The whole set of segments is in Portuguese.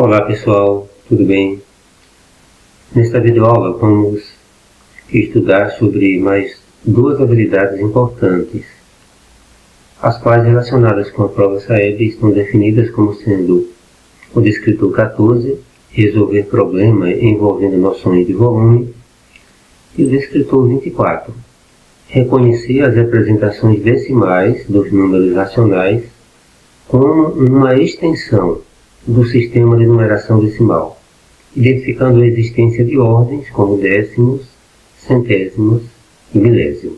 Olá pessoal, tudo bem? Nesta videoaula vamos estudar sobre mais duas habilidades importantes, as quais relacionadas com a prova SAEB estão definidas como sendo o descritor 14, resolver problema envolvendo noções de volume, e o descritor 24, reconhecer as representações decimais dos números racionais como uma extensão do sistema de numeração decimal, identificando a existência de ordens como décimos, centésimos e milésimos.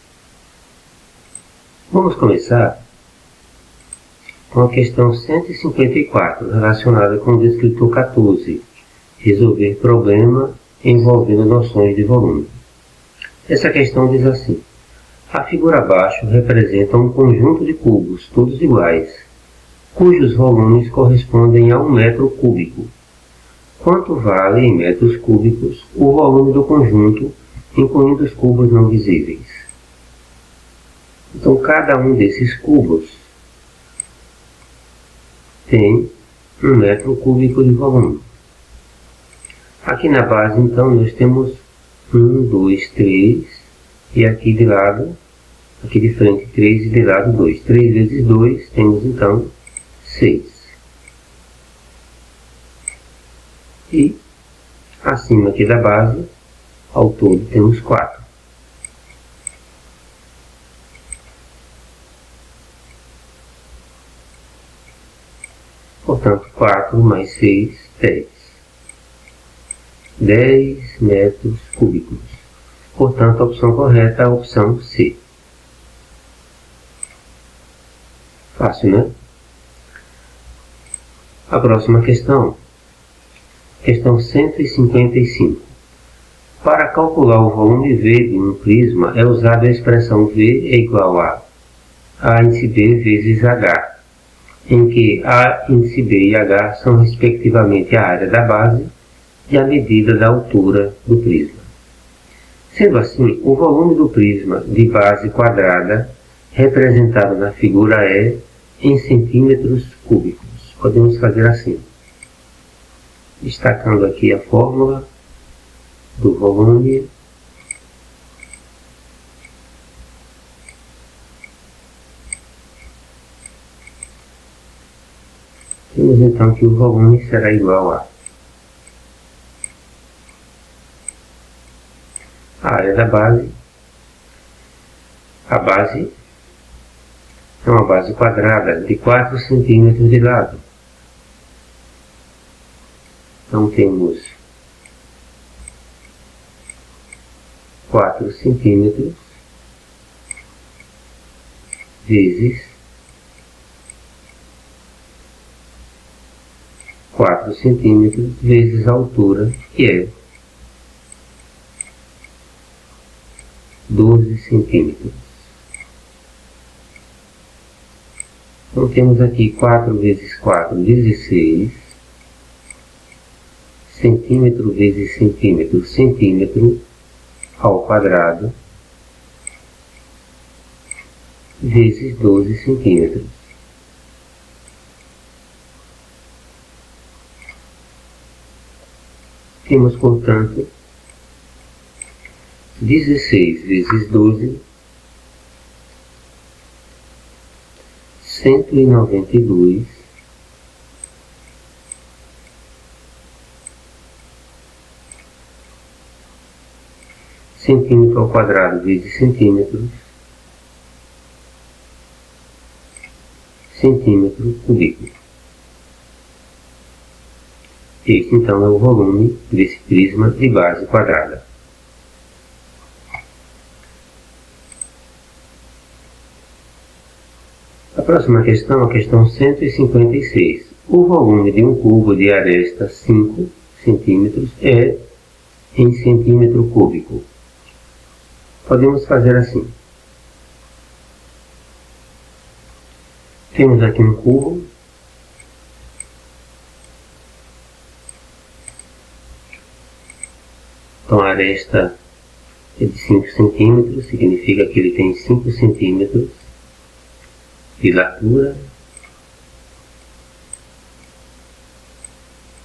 Vamos começar com a questão 154, relacionada com o descritor 14, resolver problema envolvendo noções de volume. Essa questão diz assim: a figura abaixo representa um conjunto de cubos, todos iguais, cujos volumes correspondem a 1 metro cúbico. Quanto vale em metros cúbicos o volume do conjunto, incluindo os cubos não visíveis? Então, cada um desses cubos tem 1 metro cúbico de volume. Aqui na base, então, nós temos 1, 2, 3, e aqui de lado, aqui de frente 3 e de lado 2. 3 vezes 2, temos então 6. E acima aqui da base, ao todo temos 4. Portanto, 4 mais 6, 10. 10 metros cúbicos. Portanto, a opção correta é a opção C. Fácil, né? A próxima questão, questão 155. Para calcular o volume V de um prisma, é usada a expressão V é igual a índice B vezes H, em que A índice B e H são respectivamente a área da base e a medida da altura do prisma. Sendo assim, o volume do prisma de base quadrada, representado na figura é em centímetros cúbicos. Podemos fazer assim, destacando aqui a fórmula do volume. Temos então que o volume será igual a área da base. A base é uma base quadrada de 4 centímetros de lado. Então temos 4 centímetros vezes 4 centímetros vezes a altura, que é 12 centímetros. Então temos aqui 4 vezes 4, 16. Centímetro vezes centímetro, centímetro ao quadrado, vezes 12 centímetros. Temos, portanto, 16 vezes 12, 192 centímetro ao quadrado vezes centímetros, centímetro cúbico. Este então é o volume desse prisma de base quadrada. A próxima questão, a questão 156. O volume de um cubo de aresta 5 centímetros é em centímetro cúbico. Podemos fazer assim. Temos aqui um cubo. Então a aresta é de 5 centímetros, significa que ele tem 5 centímetros de largura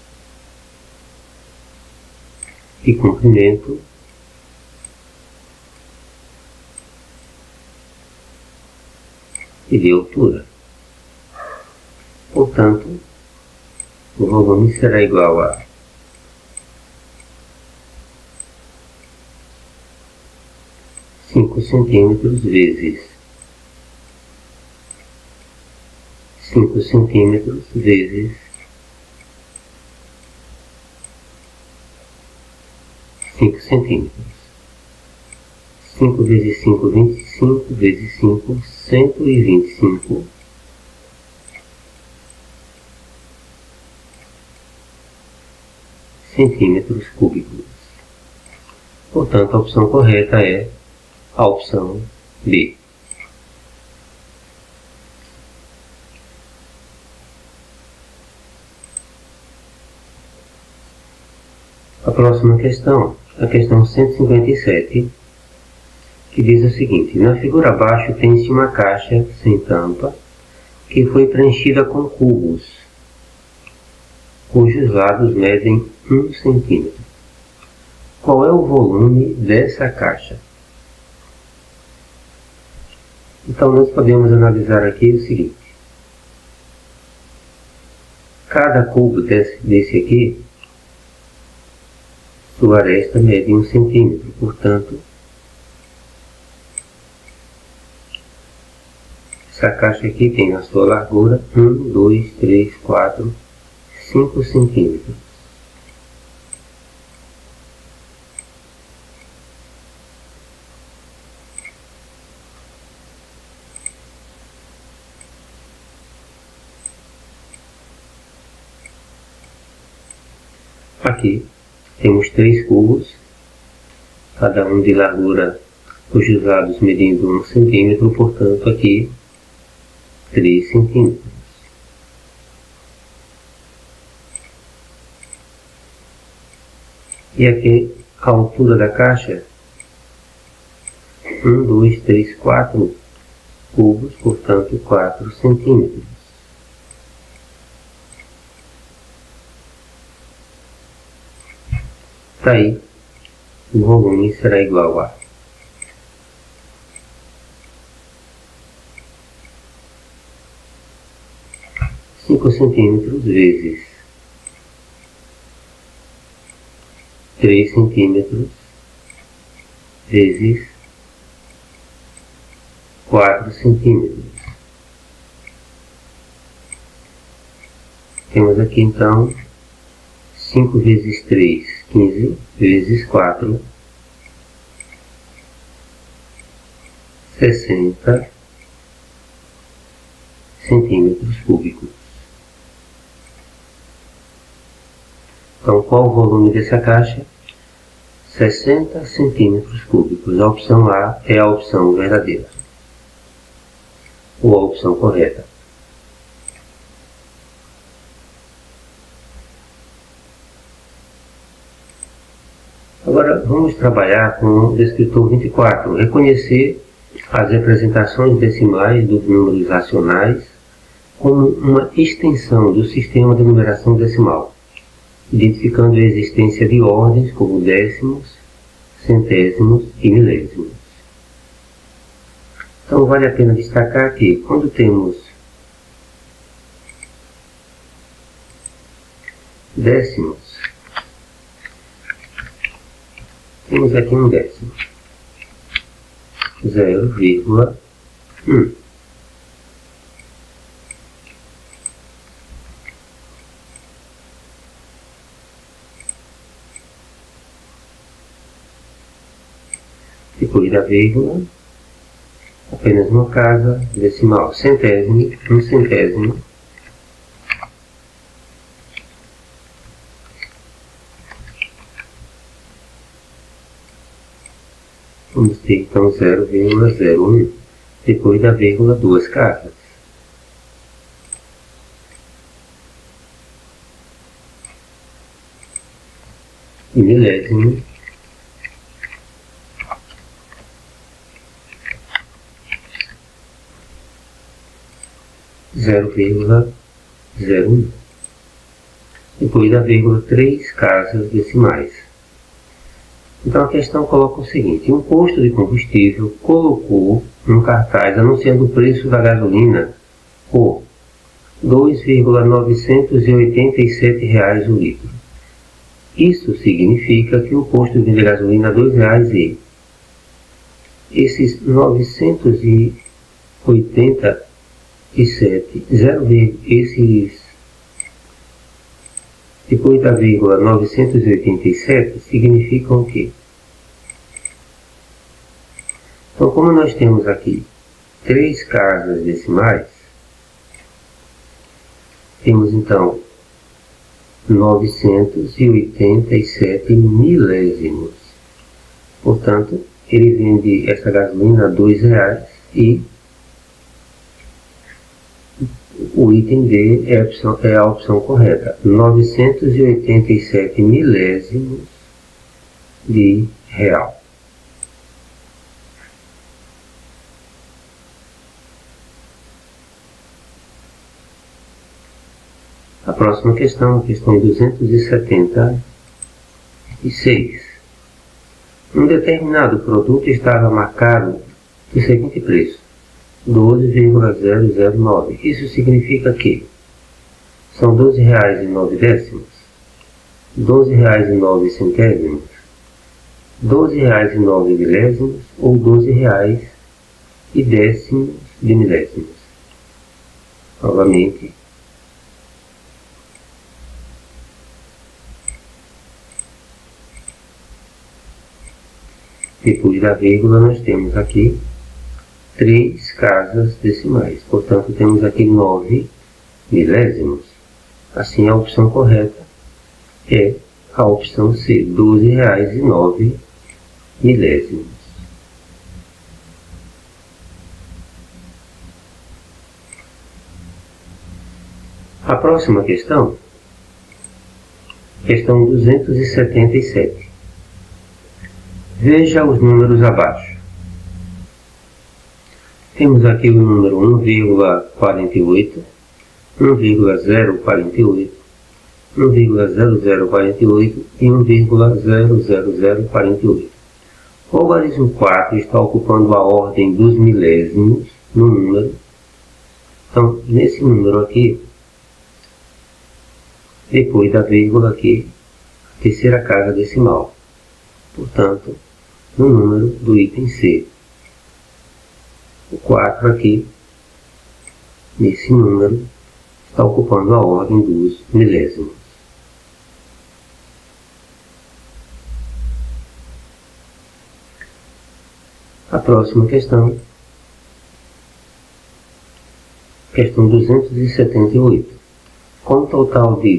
de comprimento e de altura. Portanto, o volume será igual a 5 centímetros vezes 5 centímetros vezes 5 centímetros. 5 vezes 5, 25, vezes 5, 125 centímetros cúbicos. Portanto, a opção correta é a opção B. A próxima questão, a questão 157, que diz o seguinte: na figura abaixo tem-se uma caixa sem tampa que foi preenchida com cubos, cujos lados medem 1 centímetro. Qual é o volume dessa caixa? Então nós podemos analisar aqui o seguinte: cada cubo desse aqui, sua aresta mede 1 centímetro, portanto, essa caixa aqui tem a sua largura 1, 2, 3, 4, 5 centímetros. Aqui temos 3 cubos, cada um de largura, cujos lados medindo 1 centímetro, portanto aqui 3 centímetros. E aqui a altura da caixa, 1, 2, 3, 4 cubos, portanto 4 centímetros. Daí, o volume será igual a 5 centímetros vezes 3 centímetros vezes 4 centímetros. Temos aqui então 5 vezes 3, 15, vezes 4, 60 centímetros cúbicos. Então, qual o volume dessa caixa? 60 centímetros cúbicos. A opção A é a opção verdadeira, ou a opção correta. Agora vamos trabalhar com o descritor 24, reconhecer as representações decimais dos números racionais como uma extensão do sistema de numeração decimal, identificando a existência de ordens como décimos, centésimos e milésimos. Então vale a pena destacar que quando temos décimos, temos aqui um décimo, 0,1. Depois da vírgula, apenas uma casa decimal, centésimo, 1 centésimo. Vamos ter então 0,01. Depois da vírgula, 2 casas. E milésimo, 0,01. Depois da vírgula, 3 casas decimais. Então a questão coloca o seguinte: um posto de combustível colocou um cartaz anunciando o preço da gasolina por R$ 2,987 o litro. Isso significa que o posto vende gasolina a R$ 2,00 e esses 987, depois da vírgula 987, significam o quê? Então, como nós temos aqui 3 casas decimais, temos então 987 milésimos. Portanto, ele vende essa gasolina a R$ 2,00 e o item D é a opção correta. 987 milésimos de real. A próxima questão, questão 276. Um determinado produto estava marcado do seguinte preço: 12,009. Isso significa que são R$ 12,09, R$ 12,09, R$ 12,09 milésimos ou R$ 12,10 de milésimos. Novamente, depois da vírgula nós temos aqui 3 casas decimais, portanto temos aqui 9 milésimos. Assim a opção correta é a opção C, R$ 12,09 milésimos. A próxima questão, questão 277. Veja os números abaixo. Temos aqui o número 1,48, 1,048, 1,0048 e 1,00048. O algarismo 4 está ocupando a ordem dos milésimos no número. Então, nesse número aqui, depois da vírgula aqui, a terceira casa decimal. Portanto, no número do item C. O 4 aqui, nesse número, está ocupando a ordem dos milésimos. A próxima questão, questão 278. Com um total de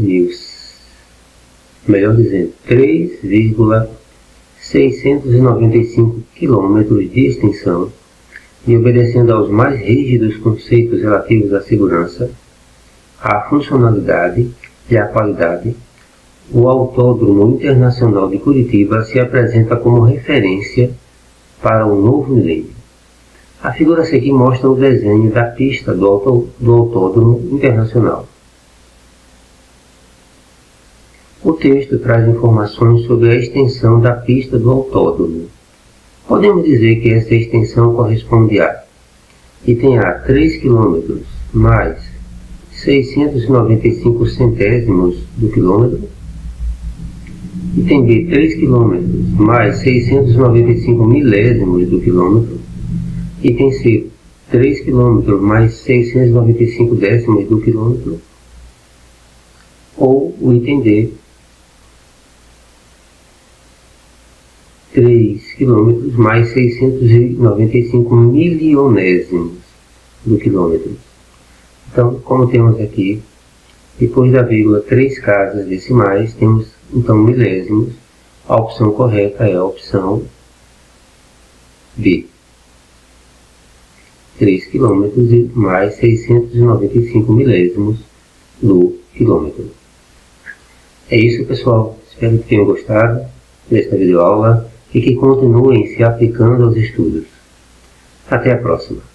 3,695 km de extensão, e obedecendo aos mais rígidos conceitos relativos à segurança, à funcionalidade e à qualidade, o Autódromo Internacional de Curitiba se apresenta como referência para o novo milênio. A figura a seguir mostra o desenho da pista do Autódromo Internacional. O texto traz informações sobre a extensão da pista do autódromo. Podemos dizer que essa extensão corresponde a item A, 3 km mais 695 centésimos do quilômetro. Item B, 3 km mais 695 milésimos do quilômetro. Item C, 3 km mais 695 décimos do quilômetro. Ou o item D, 3 km mais 695 milionésimos do quilômetro. Então, como temos aqui, depois da vírgula 3 casas decimais, temos então milésimos. A opção correta é a opção B. 3 km mais 695 milésimos do quilômetro. É isso, pessoal. Espero que tenham gostado desta videoaula e que continuem se aplicando aos estudos. Até a próxima!